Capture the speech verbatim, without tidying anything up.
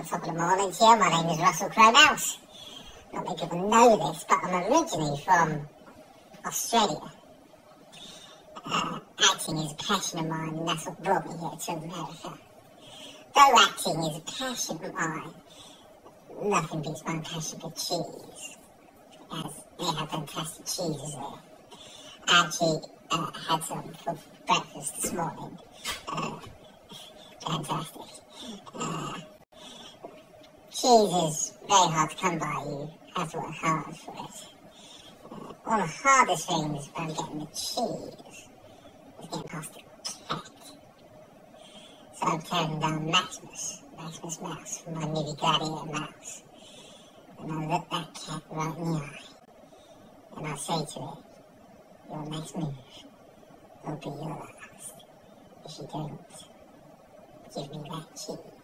top of the morning to you. My name is Russell Crowe Mouse. Not many people know this, but I'm originally from Australia. Uh, acting is a passion of mine, and that's what brought me here to America. Though acting is a passion of mine, nothing beats my passion for cheese, as they have fantastic cheeses there. I actually uh, had some for breakfast this morning. Uh, fantastic. Uh, cheese is very hard to come by. You have to work hard for it. Uh, one of the hardest things about getting the cheese is getting past the cat. So I'm tearing down Maximus, Maximus Mouse, from my movie Gladiator Mouse. And I'll look that cat right in the eye. And I'll say to it, your next move will be your last if you don't give me that cheese.